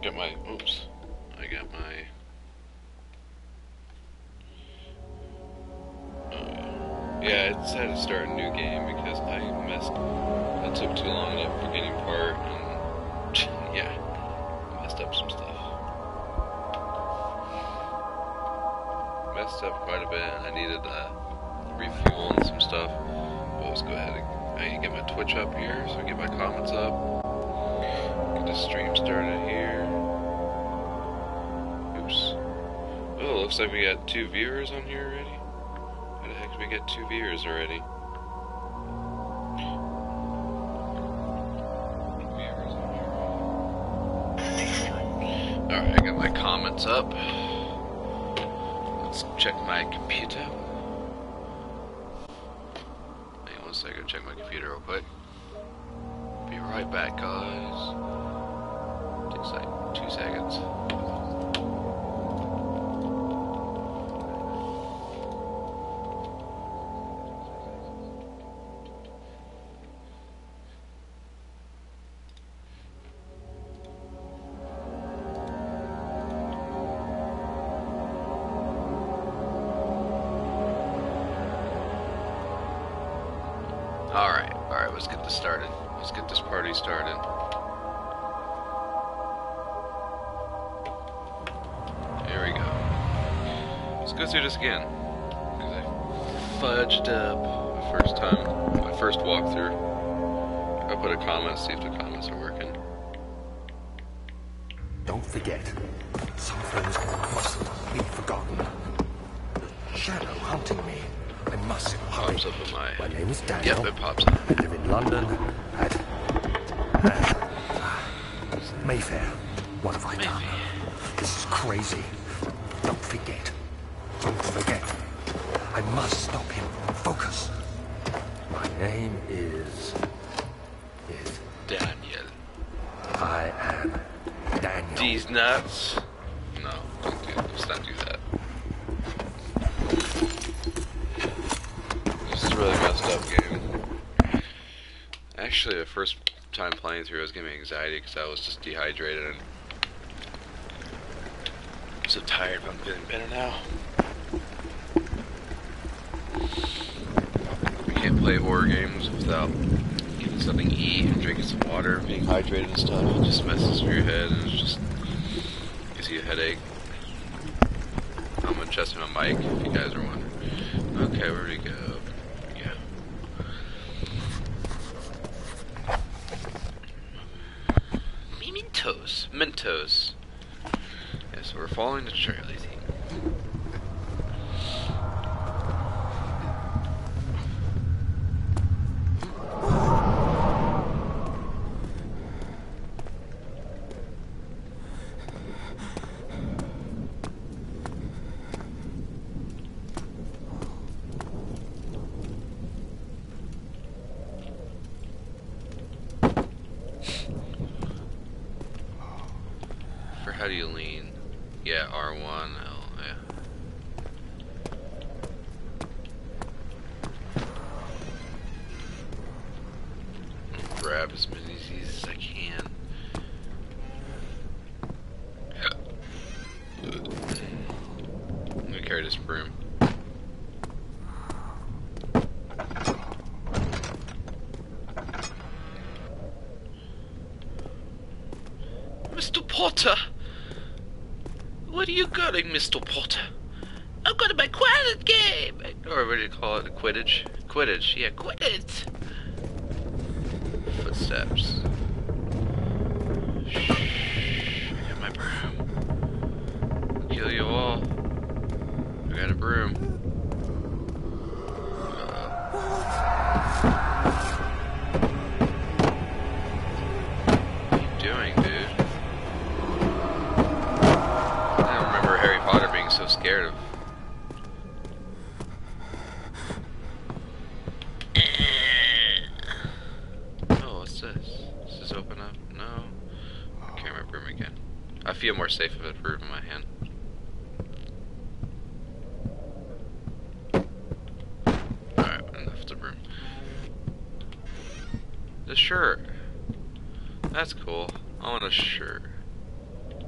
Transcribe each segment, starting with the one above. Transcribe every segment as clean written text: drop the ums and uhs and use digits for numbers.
Get my, oops, I got my, yeah, I decided to start a new game because I took too long at the beginning part, and, yeah, messed up some stuff. Messed up quite a bit, and I needed, refuel and some stuff, but let's go ahead and, I need to get my Twitch up here, so I get my comments up, get the stream started here. Oops. Oh, looks like we got 2 viewers on here already. How the heck did we get 2 viewers already? Alright, I got my comments up. Let's check my computer. Hang on one second, check my computer real quick. Be right back, guys. Takes like 2 seconds. Alright, let's get this started. Let's get this party started. There we go. Let's go through this again. Because I fudged up my first walkthrough. I'll put a comment, see if the comments are working. Don't forget, some things mustn't be forgotten. The shadow hunting me. I must hurry. Pops up in My name is Daniel. Yep, it pops up. I live in London at Mayfair. What have I done? This is crazy. Don't forget. Don't forget. I must stop him. Focus. My name is Daniel. I am Daniel. These nuts. No, let's not do that. This is a really messed up game. Actually, the first time playing through, it was giving me anxiety because I was just dehydrated and I'm so tired, but I'm feeling better now. You can't play horror games without getting something to eat and drinking some water, being hydrated and stuff. It just messes with your head and it just gives you a headache. I'm adjusting my mic if you guys are wondering. Okay, where'd we go? Yeah. Mentos. Yeah, so we're following the trail, I think. How do you lean? Yeah, R1, L, yeah. Grab as many of these as I can. Let me carry this broom. Mr. Potter! What are you going, Mr. Potter? I'm going to my quidditch game! Or what do you call it? Quidditch? Quidditch, yeah, Quidditch! Footsteps. Shh. I got my broom. I'll kill you all. I got a broom. What are you doing, dude? So scared of. Oh, what's this? Does this open up? No. Camera broom again. I feel more safe with a broom in my hand. Alright, enough of the broom. The shirt. That's cool. I want a shirt.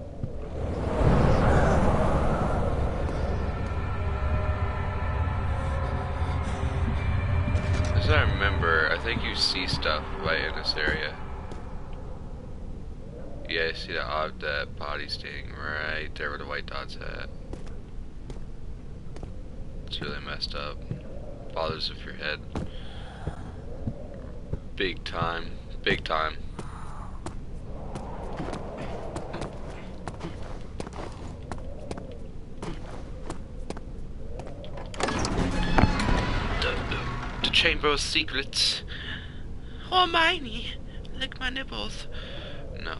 see stuff right in this area. Yeah, I see that body staying right there where the white dot's at. It's really messed up. Bothers with your head. Big time. Big time. The Chamber of Secrets. Hermione, lick my nipples. No.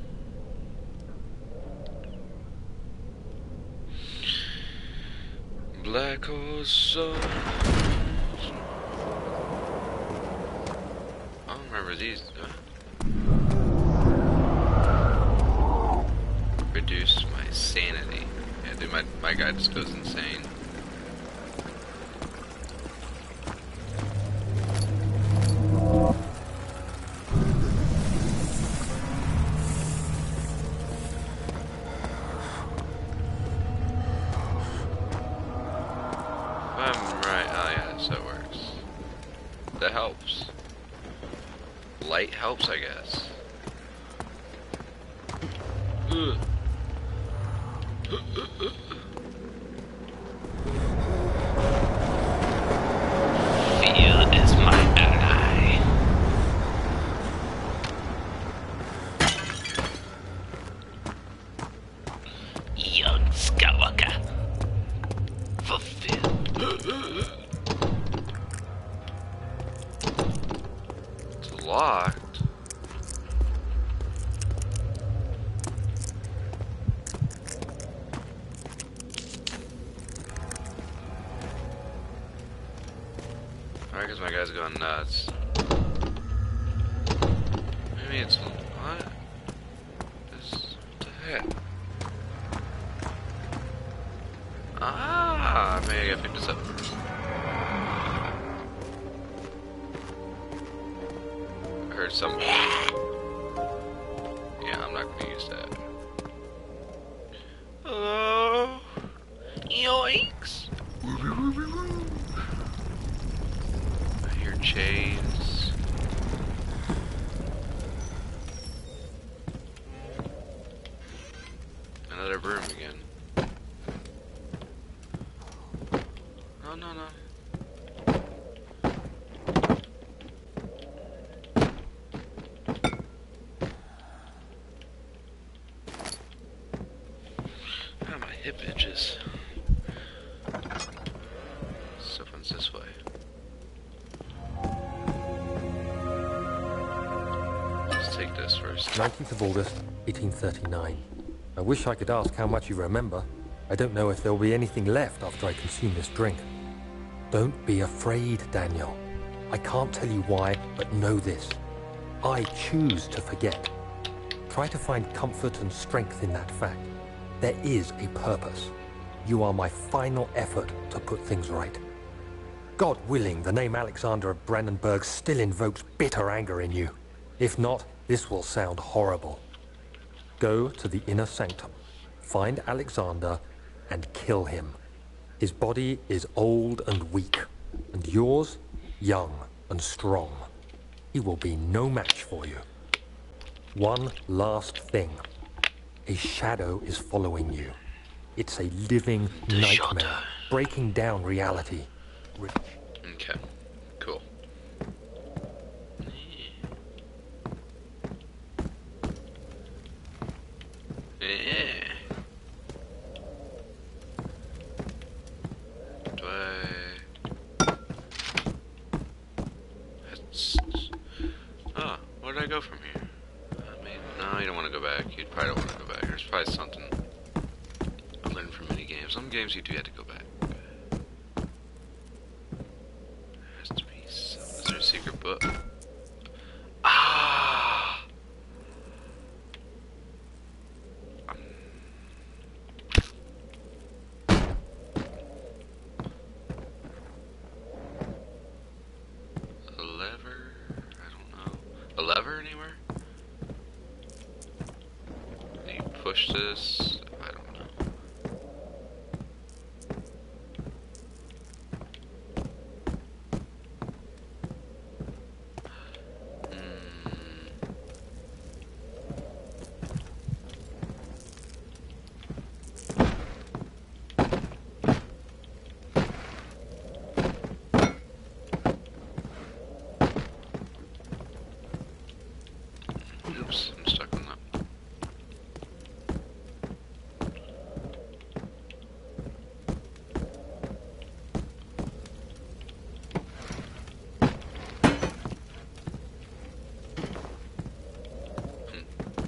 Black Horse Sun. I don't remember these. Reduce my sanity. Yeah, dude, my guy just goes insane. That helps. Light helps, I guess. Fear is my ally. Young Skywalker. Fulfilled. Locked. Alright, because my guy's going nuts. Maybe it's what? What the heck? Ah, maybe I gotta pick this up first. Heard some. Yeah, I'm not gonna use that. Hello? Yoinks! I hear chains. Another broom again. Oh, no, no. Hip itches. Someone's this way. Let's take this first. 19th of August, 1839. I wish I could ask how much you remember. I don't know if there will be anything left after I consume this drink. Don't be afraid, Daniel. I can't tell you why, but know this. I choose to forget. Try to find comfort and strength in that fact. There is a purpose. You are my final effort to put things right. God willing, the name Alexander of Brandenburg still invokes bitter anger in you. If not, this will sound horrible. Go to the inner sanctum, find Alexander, and kill him. His body is old and weak, and yours, young and strong. He will be no match for you. One last thing. A shadow is following you. It's a living nightmare, breaking down reality. Okay, cool. Yeah. Do I... Oh, where did I go from here? No, you don't want to go back. You probably don't want to go back. There's probably something I learned from many games. Some games you do have to go back. There has to be some... Is there a secret book? Ah! A lever? I don't know. A lever anywhere? Push this? I don't know.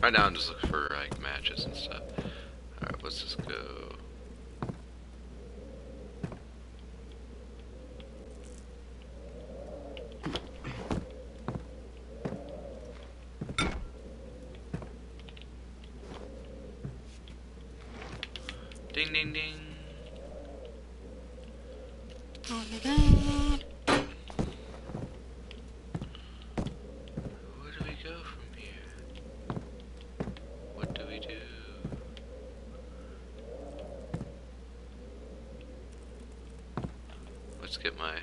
Right now I'm just looking for like matches and stuff. Alright, let's just go. Ding ding ding. Where do we go from here? What do we do? Let's get my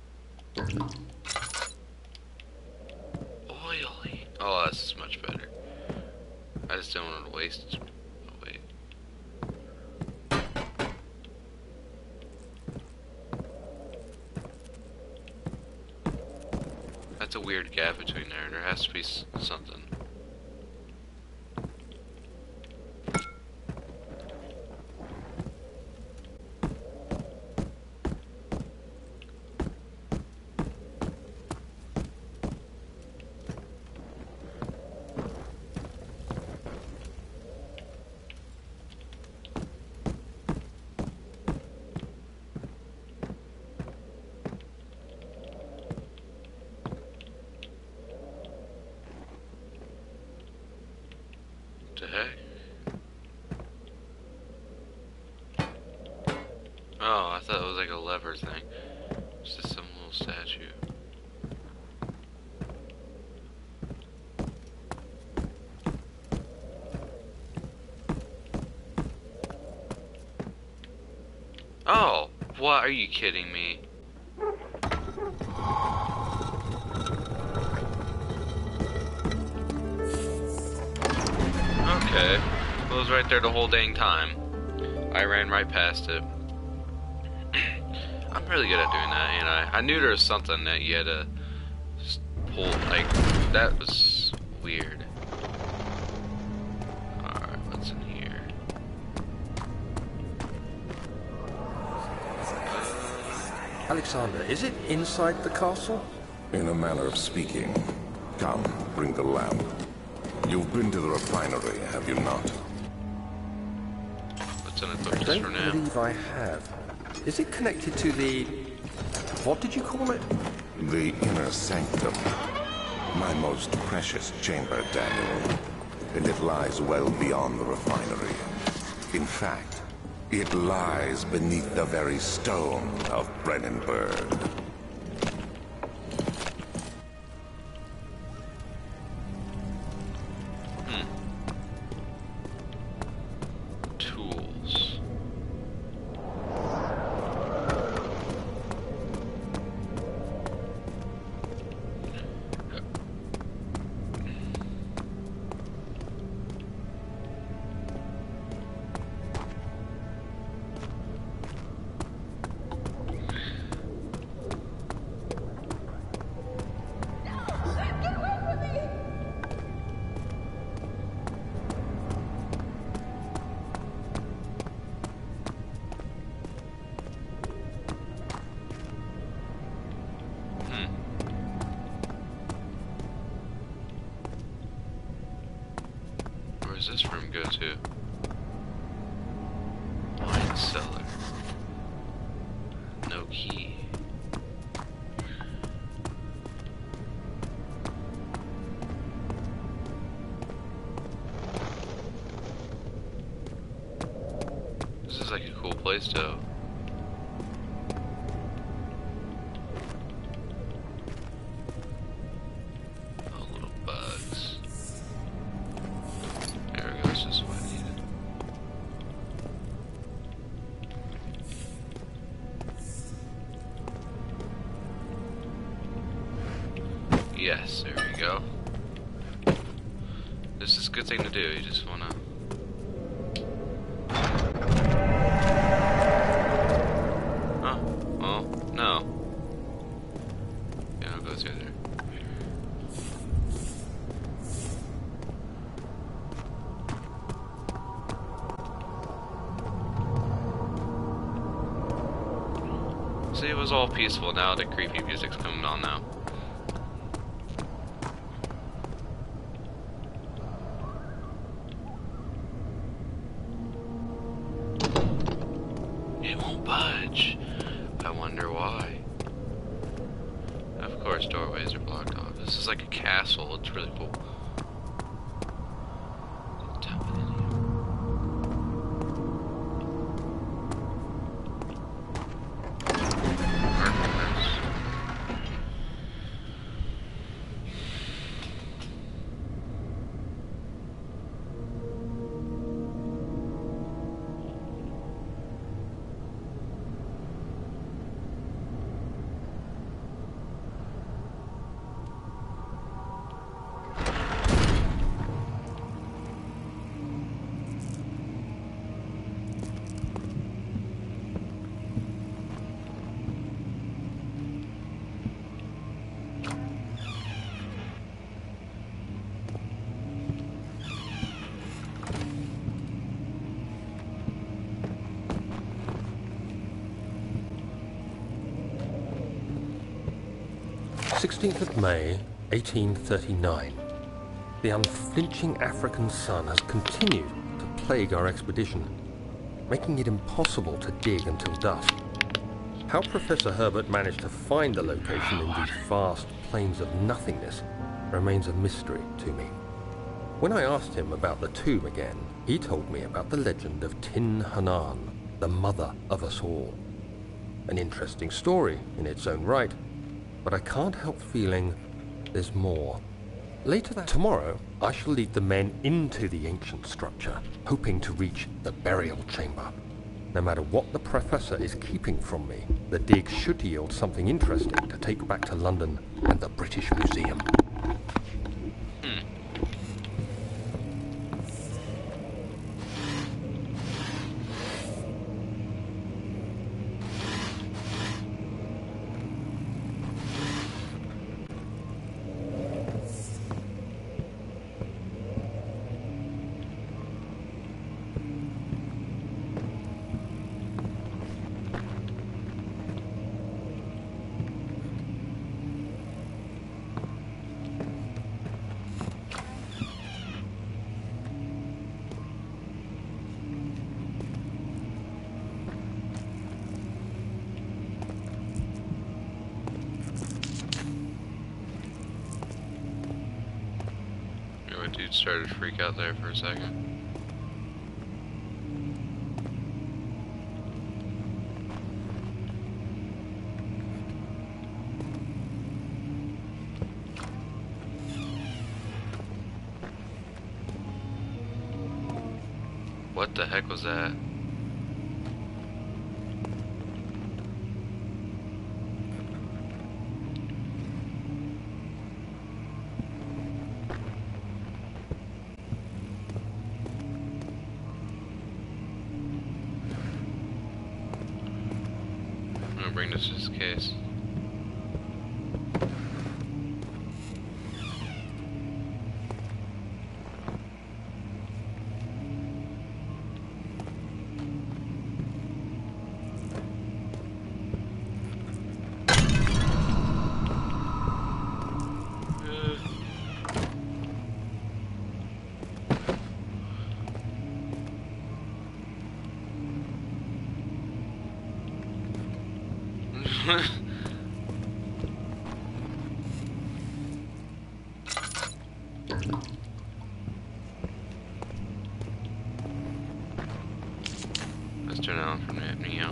oily. Oh, this is much better. I just don't want to waste. Oh, wait. That's a weird gap between there. There has to be something. The heck? Oh, I thought it was like a lever thing. It's just some little statue. Oh, what? Are you kidding me? Okay, it was right there the whole dang time. I ran right past it. I'm really good at doing that, ain't I? I knew there was something that you had to pull, like, that was weird. Alright, what's in here? Alexander, is it inside the castle? In a manner of speaking. Come, bring the lamp. You've been to the refinery, have you not? What's in it for I don't now? believe I have. Is it connected to the... what did you call it? The inner sanctum. My most precious chamber, Daniel. And it lies well beyond the refinery. In fact, it lies beneath the very stone of Brennenburg. Tools. Where does this room go to? Wine cellar. No key. This is like a cool place though. Oh, little bugs. There we go, it's just what I needed. Yes, there we go. This is a good thing to do, you just wanna... Oh, well, no. Yeah, I'll go through there. See, it was all peaceful, now the creepy music's coming on now. budge. I wonder why. Of course, doorways are blocked off. This is like a castle. It's really cool. May 1839. The unflinching African sun has continued to plague our expedition, making it impossible to dig until dusk. How Professor Herbert managed to find the location in these vast plains of nothingness remains a mystery to me. When I asked him about the tomb again, he told me about the legend of Tin Hanan, the mother of us all. An interesting story in its own right, but I can't help feeling there's more. Tomorrow, I shall lead the men into the ancient structure, hoping to reach the burial chamber. No matter what the professor is keeping from me, the dig should yield something interesting to take back to London and the British Museum. Dude started to freak out there for a second. What the heck was that? Bring this to his case. Let's turn it on for Neo.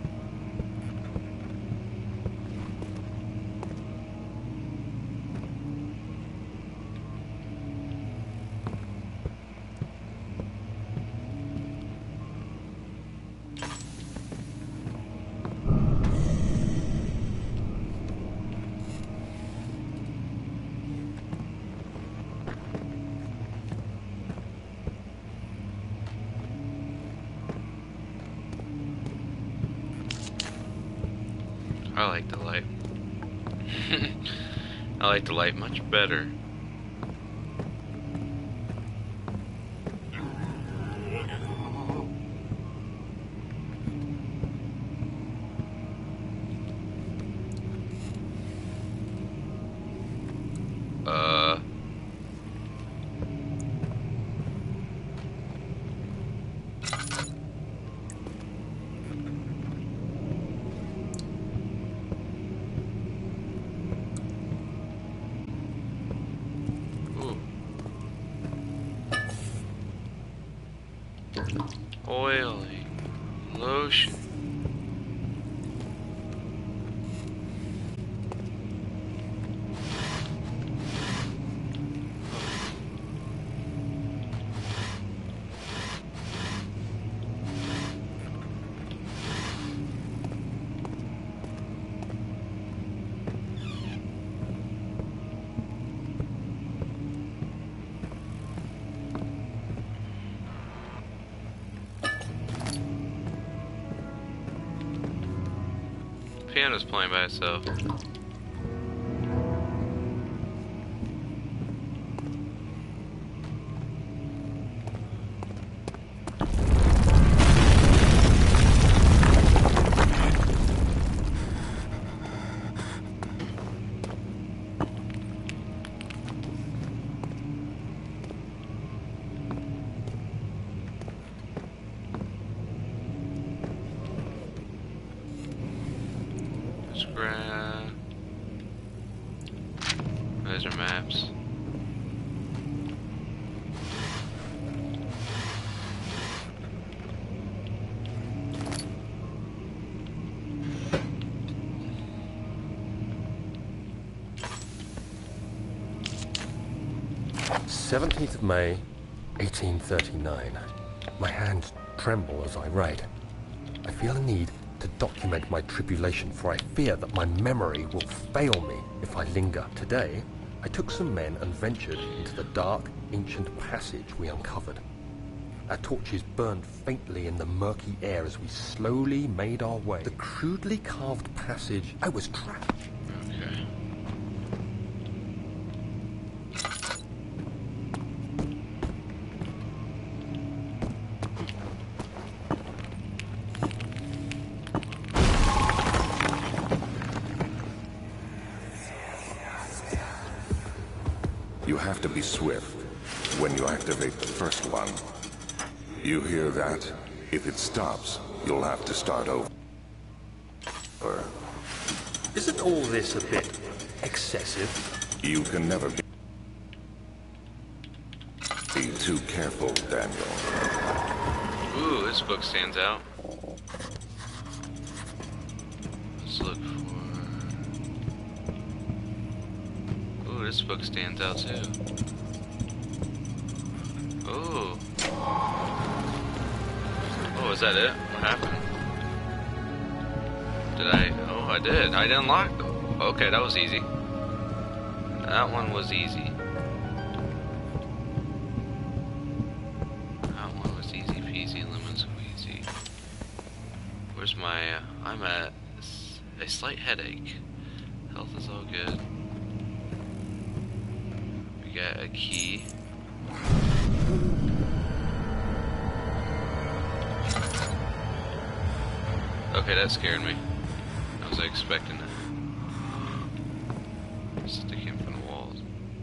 I like the light. I like the light much better. Oily. Lotion. Piano's playing by itself. Those are maps. "17th of May, 1839. My hands tremble as I write. I feel a need to document my tribulation, for I fear that my memory will fail me if I linger. Today, I took some men and ventured into the dark, ancient passage we uncovered. Our torches burned faintly in the murky air as we slowly made our way. The crudely carved passage, I was trapped. Okay. You have to be swift when you activate the first one. You hear that? If it stops, you'll have to start over. Isn't all this a bit excessive? You can never be too careful, Daniel. Ooh, this book stands out. Let's look for... Ooh, this book stands out too. Ooh. Oh, is that it? What happened? Did I? Oh, I did. I didn't unlock them. Okay, that was easy. That one was easy. That one was easy peasy lemon squeezy. Where's my... I'm at a slight headache. Health is all good. We got a key. Okay, that scared me. I was expecting that. Stick him from the walls.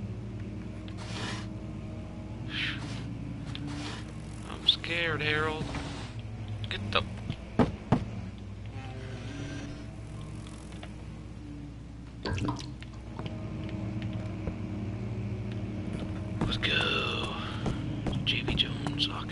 I'm scared, Harold. Get the... Let's go. JB Jones, Hawkeye.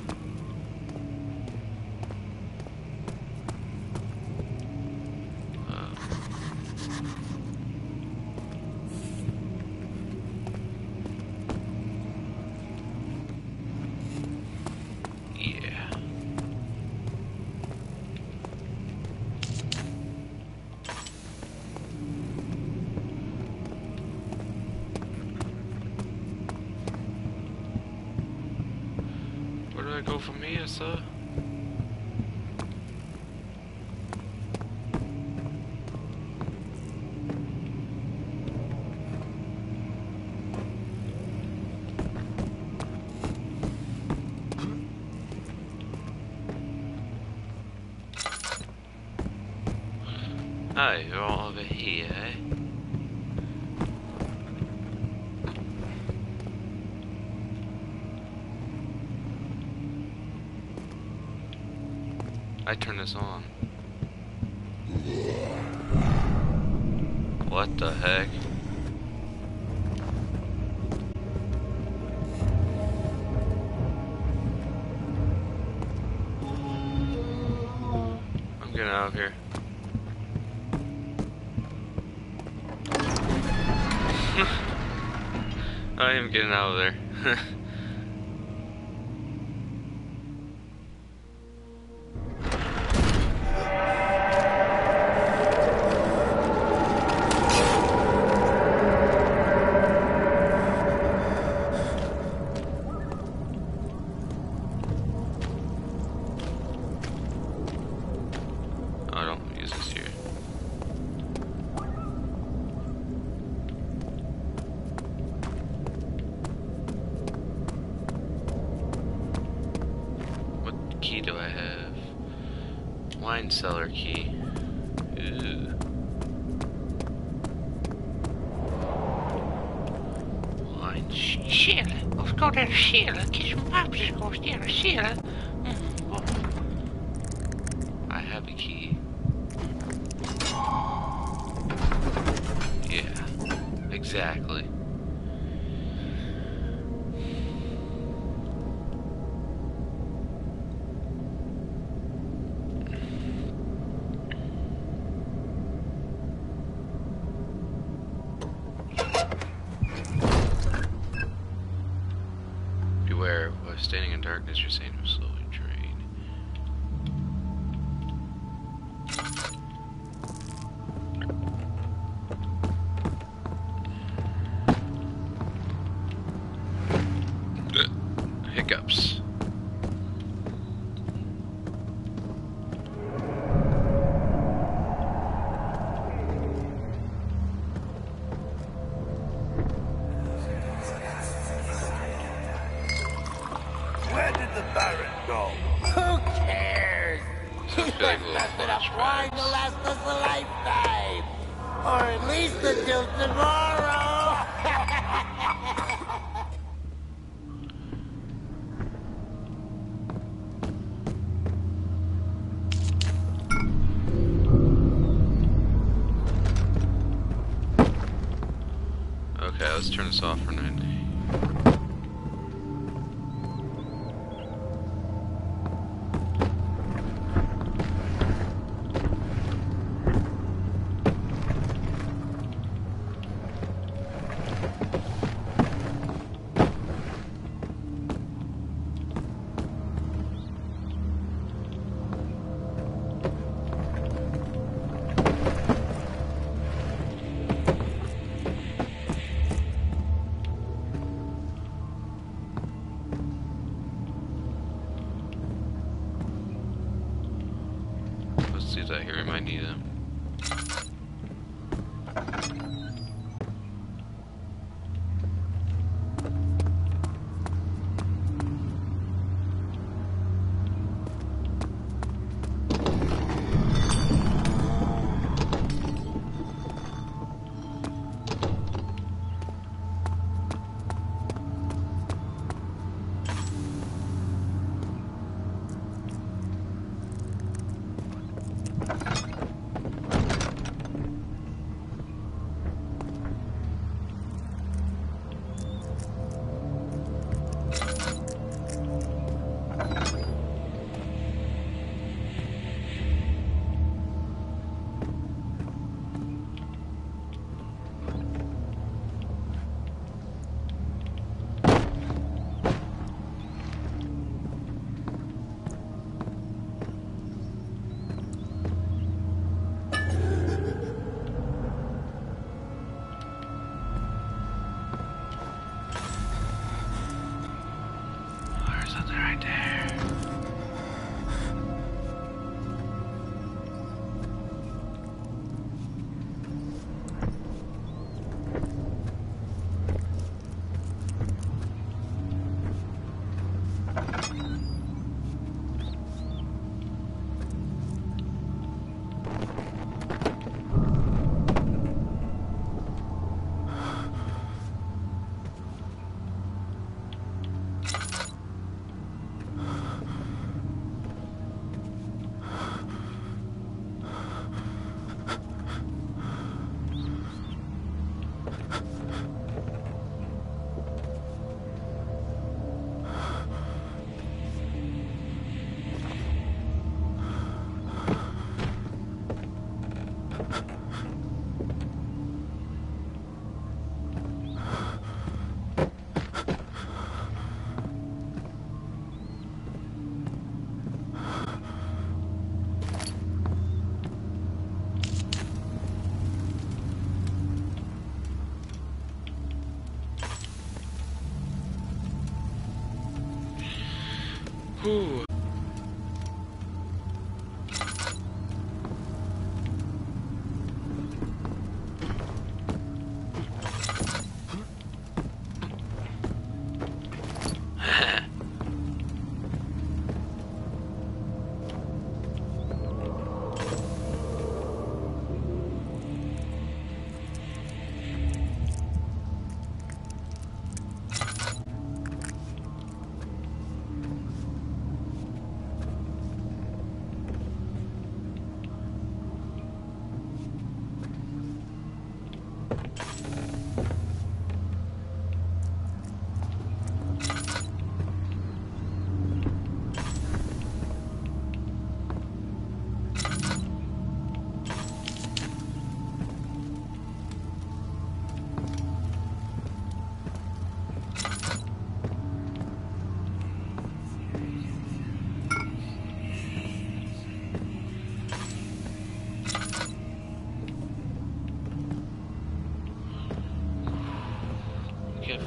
Where do I go from here, sir? Hi, you're all over here, eh? I turn this on. What the heck? getting out of here. I am getting out of there. I don't use this here. What key do I have? Wine cellar key. Ooh. Wine cellar. Let's go to the cellar. Get some popsicles down the cellar. I have the key. Yeah, exactly. Beware, while standing in darkness, your sand will slowly drain. Hiccups. Where did the Baron go? Who cares? Sounds He's like got little nothing enough wine to flashbacks. last us a lifetime. Or at least until tomorrow. Okay, let's turn this off for 90. Let's see if I hear him. I need him.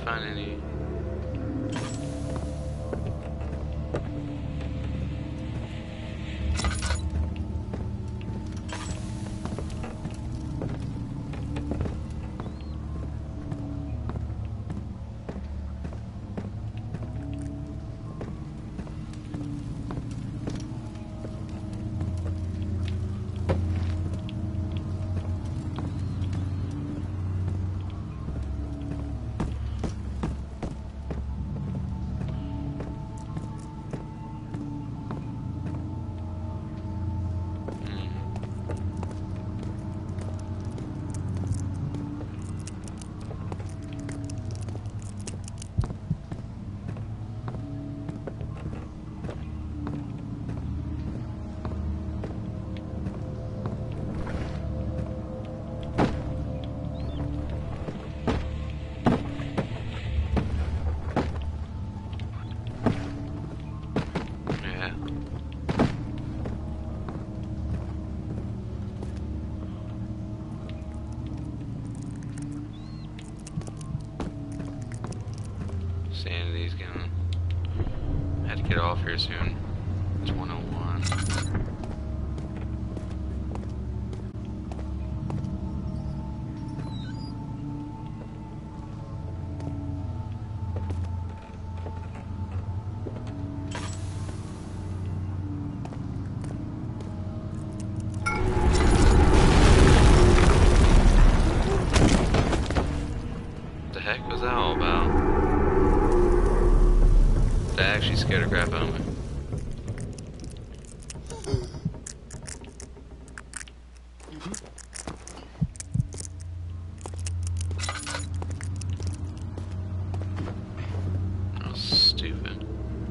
find any. Sanity's gonna have to get off here soon. It's 101. What the heck was that all about? That actually scared the crap out of me. That was stupid.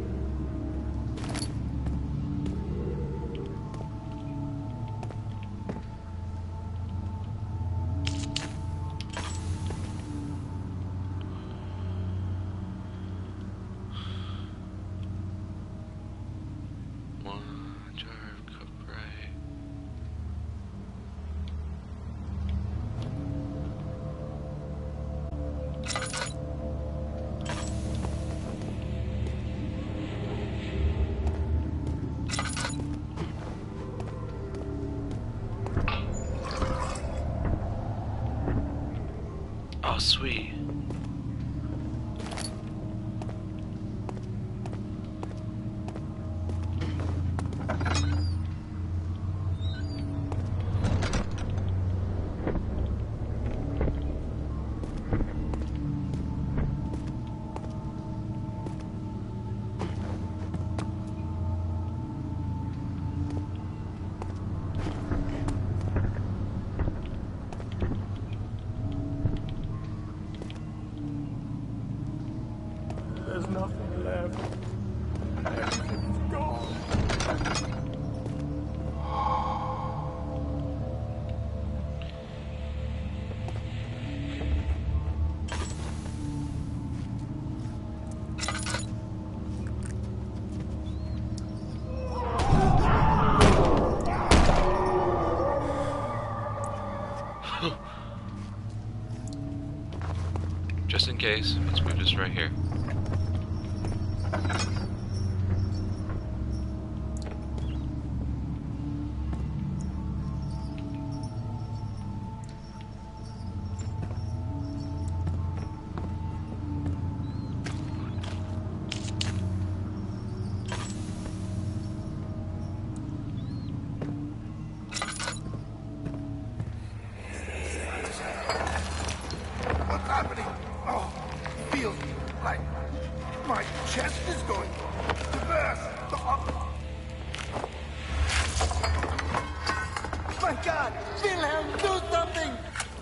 One jar of cup right. Oh, sweet. There's nothing left. Everything's gone. Just in case, let's move this right here. What's happening? Oh, feels like my chest is going to burst. My God! Wilhelm, do something!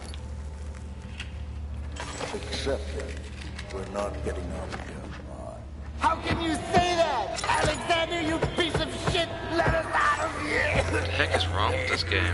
Except we're not getting out of here alive. How can you say that? Alexander, you piece of shit! Let us out of here! What the heck is wrong with this game?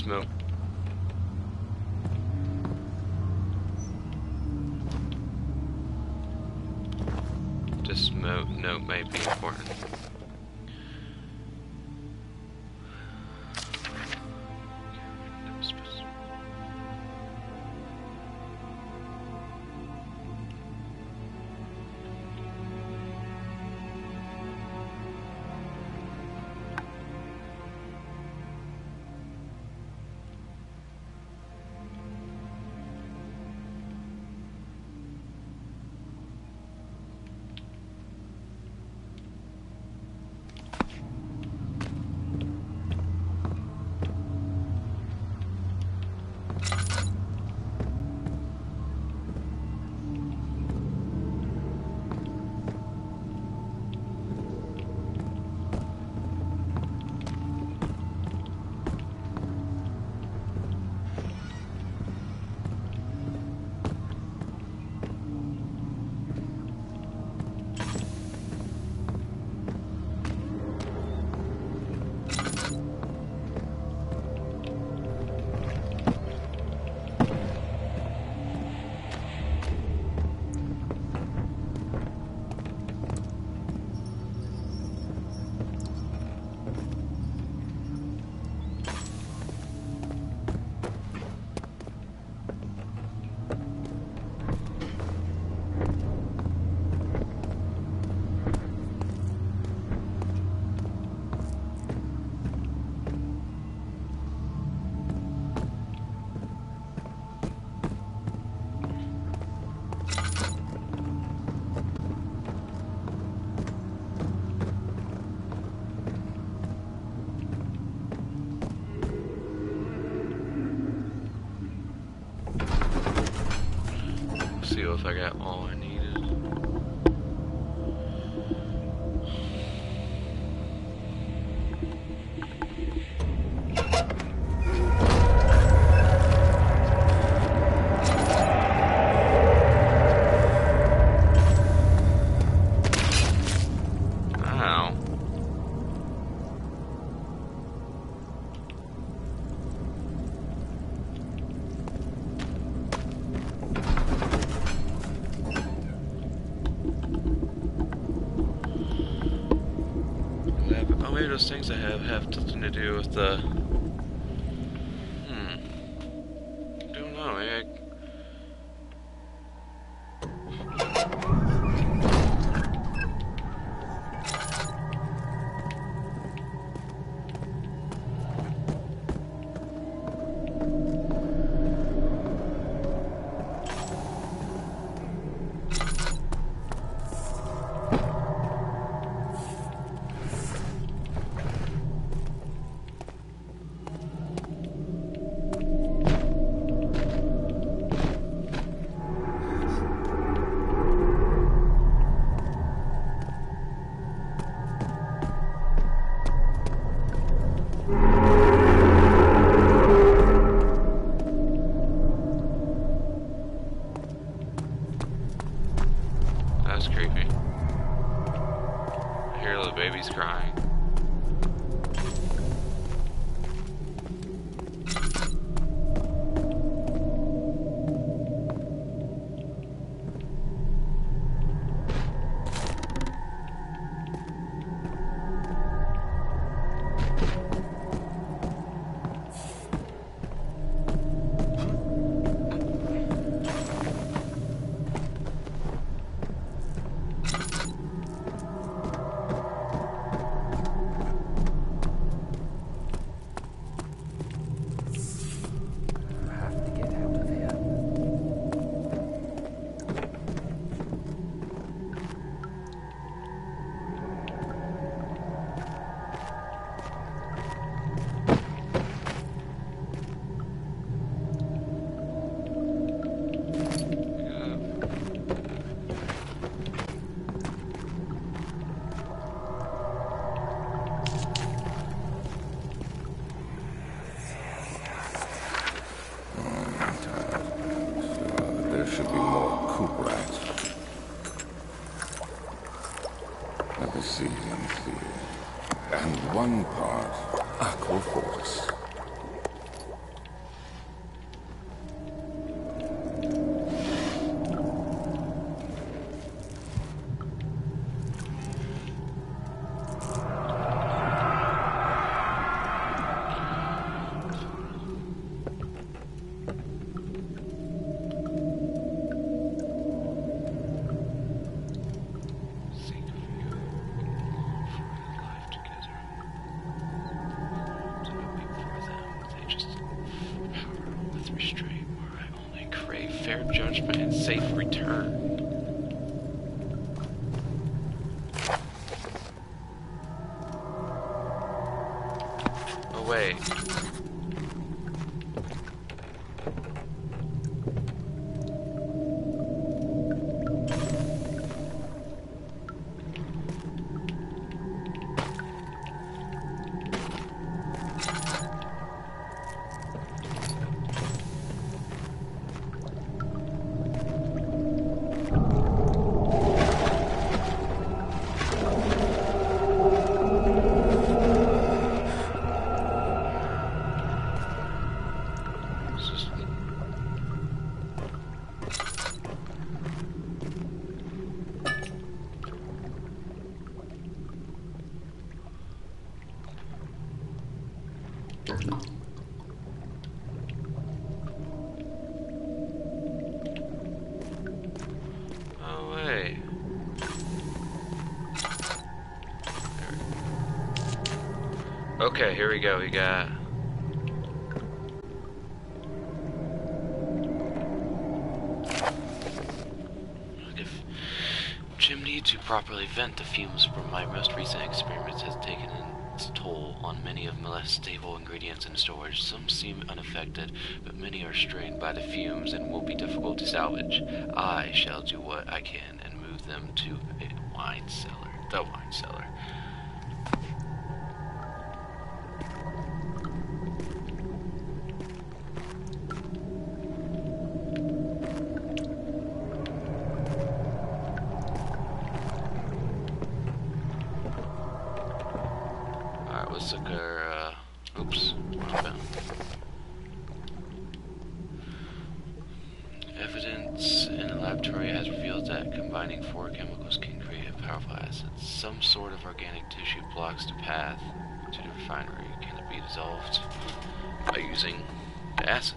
smoke. This note may be important. See if I got all I needed. Ow. Oh, maybe those things I have something to do with the... Don't know, maybe that's creepy. I hear the babies crying. There should be more coop rats. Let me see. And one part aqua force. safe return. Away. Away. Okay, here we go. We got chimney to properly vent the fumes from my most recent experiments has taken its toll on many of my less stable ingredients in storage. Some seem unaffected, but many are strained by the fumes and will be difficult to salvage. I shall do what I can and move them to a wine cellar. The wine cellar. Let's look at our, oops, evidence in the laboratory has revealed that combining 4 chemicals can create a powerful acid. Some sort of organic tissue blocks the path to the refinery. Can it be dissolved by using the acid?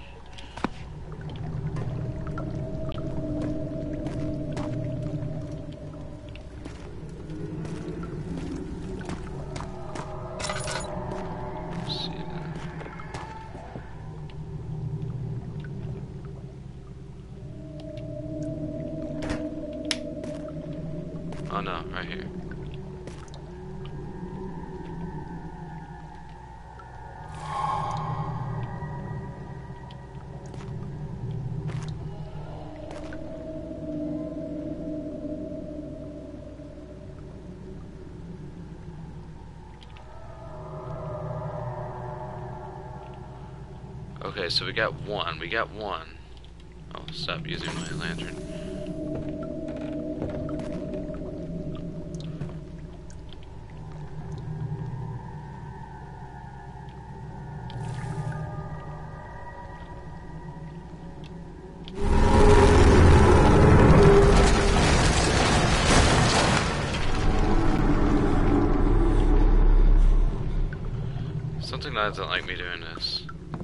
Oh no, right here. Okay, so we got one. I'll stop using my lantern. Something that doesn't like me doing this.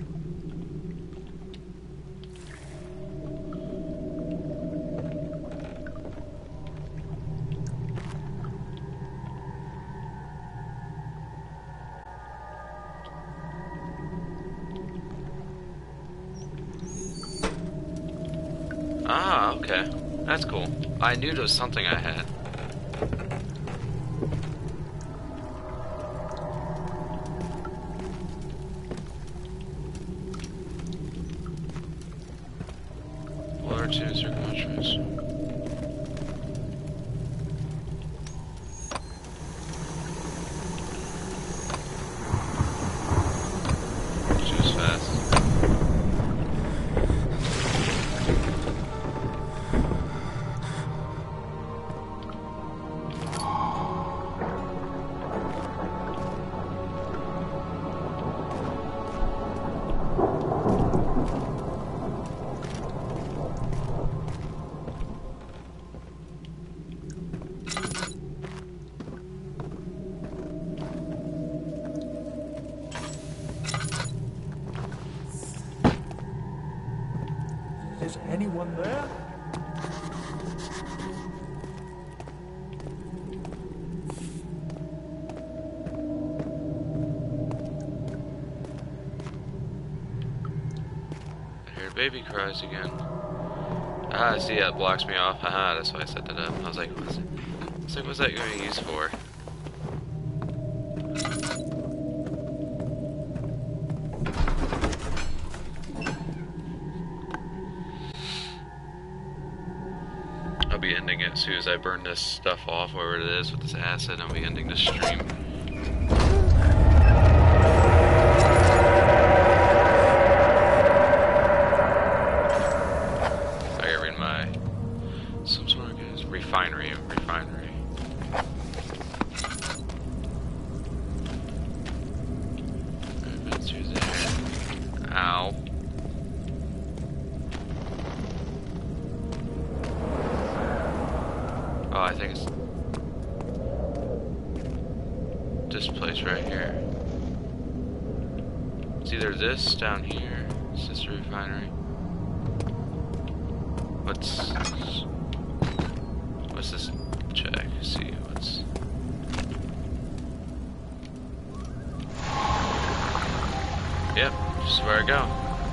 Ah, okay. That's cool. I knew there was something I had. Water to circle mushrooms. She was fast. Is anyone there? I hear baby cries again. Ah, see, that blocks me off. Haha, that's why I set that up. I was like, what's it? It's like, what's that going to be used for? I'll be ending it as soon as I burn this stuff off, wherever it is, with this acid. I'll be ending the stream. Refinery. Through there. Ow. Oh, I think it's this place right here. It's either this down here. It's just a refinery. What's this? Check. See what's. Yep, this is where I go.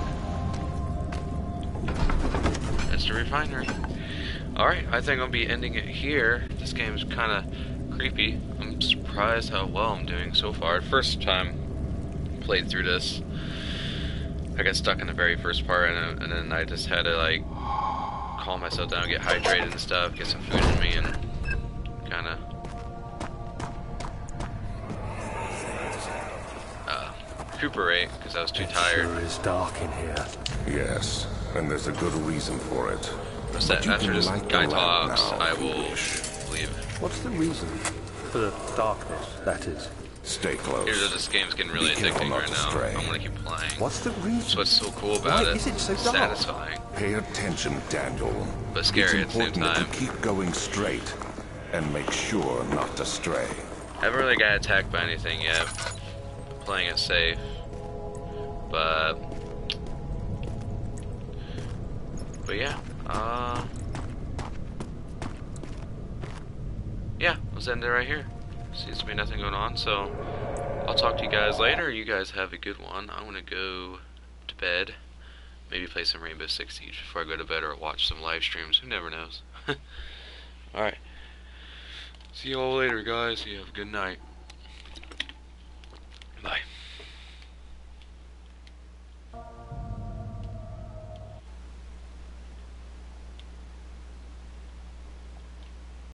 That's the refinery. Alright, I think I'll be ending it here. This game's kind of creepy. I'm surprised how well I'm doing so far. First time played through this, I got stuck in the very first part, and then I just had to like calm myself down, get hydrated and stuff, get some food in me, and kind of recuperate because I was too tired. It sure is dark in here. Yes, and there's a good reason for it. What's that? After this guy talks, I will leave. What's the reason for the darkness, that is? Stay close. Here's that this game's getting really addicting right now. I'm gonna keep playing. What's the reason? That's what's so cool about it. Why is it so It's dark? satisfying, Pay attention, Daniel. but scary at It's the same important time. that you keep going straight and make sure not to stray. I haven't really got attacked by anything yet. Playing it safe, but yeah. Yeah, let's end it right here. Seems to be nothing going on, so I'll talk to you guys later. You guys have a good one. I'm gonna go to bed. Maybe play some Rainbow Six Siege before I go to bed, or watch some live streams. Who never knows? Alright. See you all later, guys. You have a good night.